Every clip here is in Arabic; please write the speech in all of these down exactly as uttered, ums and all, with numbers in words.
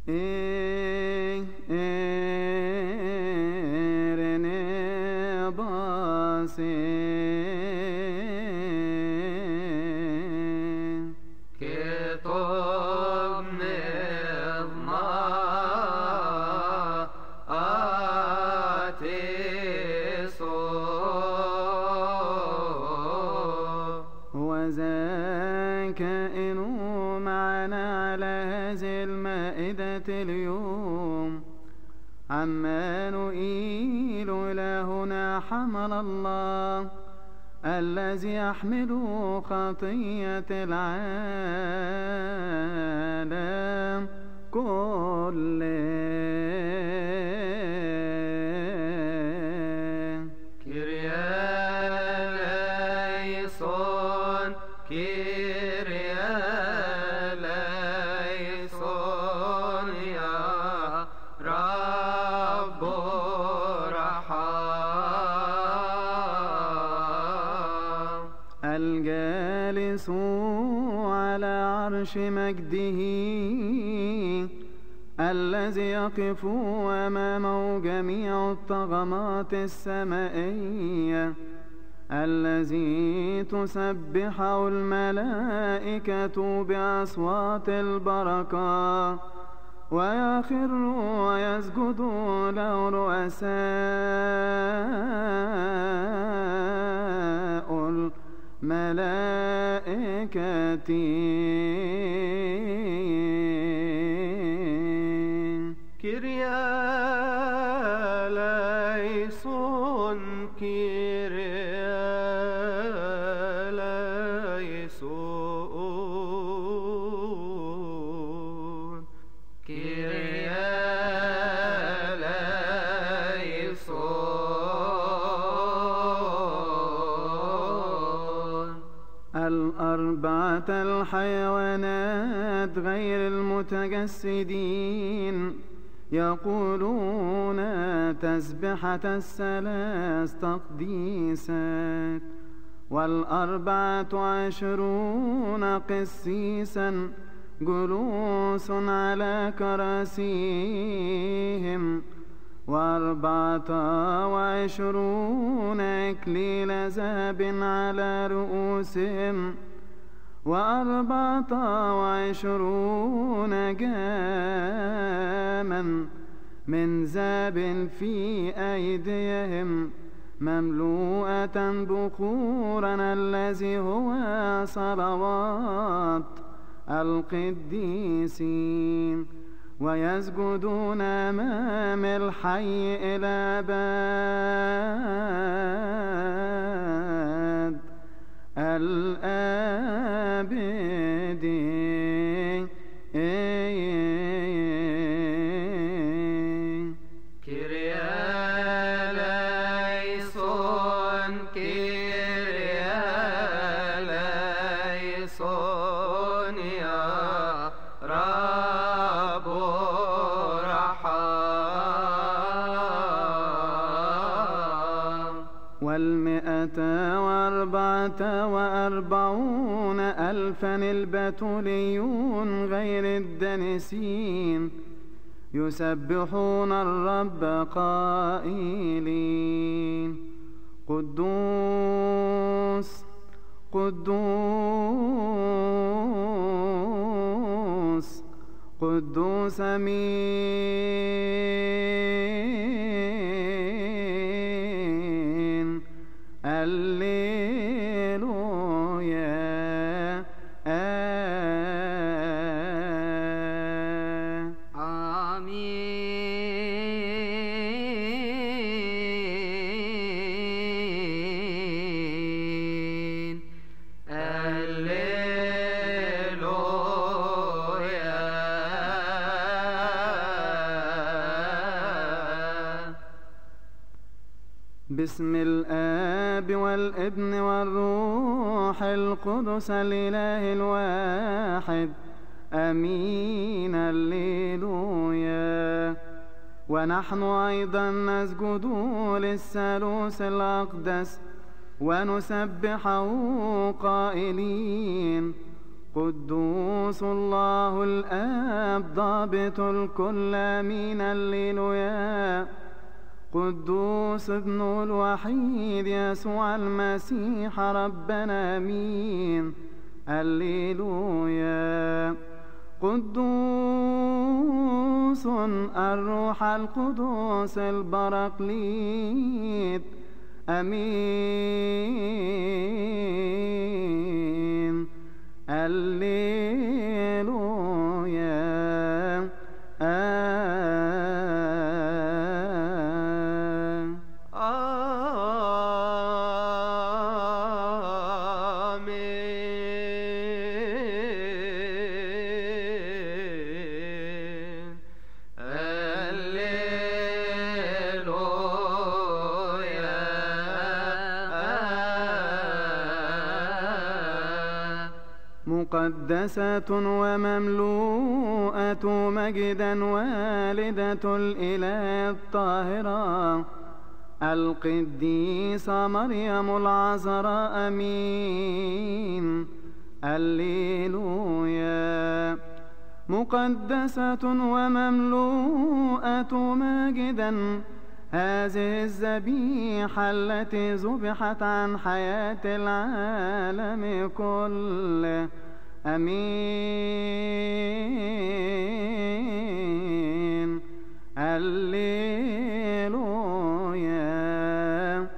إيه إيرني باسي كتب نظمة آتيسو وذاك إنه معنا على هذه المائدة اليوم عمانوئيل إلهنا حمل الله الذي يحمل خطية العالم كله. كيرياليسون كيرياليسون يا رب رحم. الجالس على عرش مجده الذي يقف أمامه جميع الطغمات السمائية الذي تسبحه الملائكة بأصوات البركة ويخر ويسجد له رؤساء الملائكة. كيرياليسون كيرياليسون كيرياليسون. الأربعة الحيوانات غير المتجسدين يقولون تسبحة الثلاث تقديسات، والأربعة عشرون قسيسا جلوس على كراسيهم، وأربعة وعشرون إكليل ذهب على رؤوسهم، وأربعة وعشرون جاما من ذهب في أيديهم مملوءة بخورا الذي هو صلوات القديسين، ويسجدون أمام الحي إلى الأبد الآبدين. كيرياليسون كيرياليسون يا رب رحم. والمئة وأربعة وأربعون ألفا البتوليون غير الدنسين يسبحون الرب قائلين: قدوس قدوس قدوس أمين. الليلويا آمين. الليلويا. بسم الآب والابن والروح القدس الإله الواحد آمين. الليلويا. ونحن أيضا نسجد للثالوث الأقدس ونسبحه قائلين: قدوس الله الآب ضابط الكل آمين الليلويا. قدوس ابن الوحيد يسوع المسيح ربنا آمين الليلويا. قدوس الروح القدوس البراقليط آمين الليلويا. مقدسة ومملوءة مجدا والدة الإله الطاهرة القديسة مريم العذراء آمين الليلويا. مقدسة ومملوءة مجدا هذه الذبيحة التي ذبحت عن حياة العالم كله آمين الليلويا.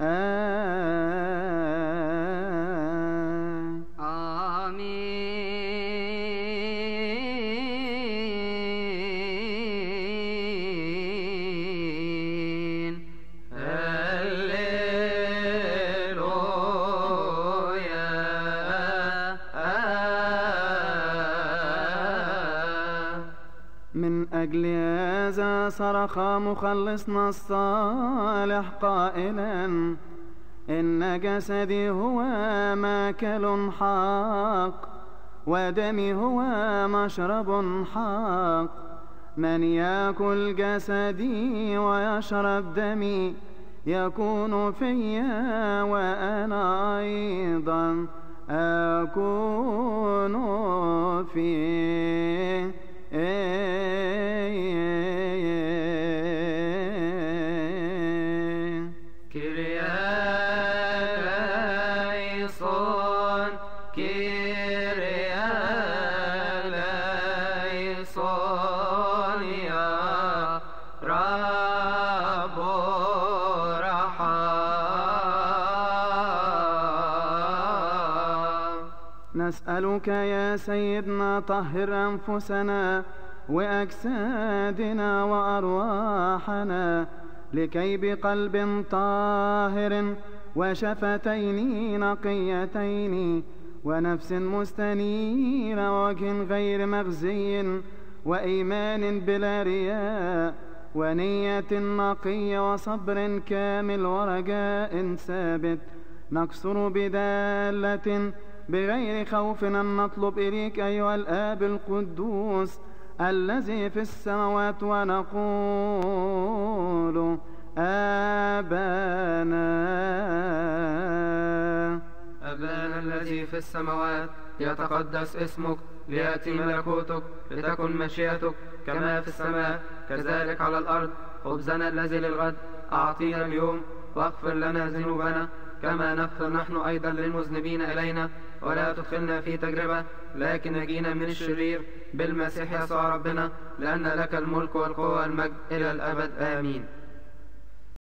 من أجل هذا صرخ مخلصنا الصالح قائلا إن جسدي هو ماكل حق ودمي هو مشرب حق. من يأكل جسدي ويشرب دمي يكون فيا وأنا أيضا أكون فيه. كريالايصون كريالايصون يا رب رحم. نسألك يا سيدنا طهر أنفسنا وأجسادنا وأرواحنا لكي بقلب طاهر وشفتين نقيتين ونفس مستنيرة ووجه غير مخزي وإيمان بلا رياء ونية نقية وصبر كامل ورجاء ثابت نكسر بدالة بغير خوف أن نطلب إليك أيها الآب القدوس الذي في السماوات ونقول آبانا. أبانا الذي في السماوات ليتقدس اسمك ليأتي ملكوتك لتكن مشيئتك كما في السماء كذلك على الأرض. خبزنا الذي للغد أعطينا اليوم واغفر لنا ذنوبنا كما نغفر نحن أيضا للمذنبين إلينا ولا تدخلنا في تجربة لكن نجينا من الشرير بالمسيح يسوع ربنا لأن لك الملك والقوة والمجد إلى الأبد آمين.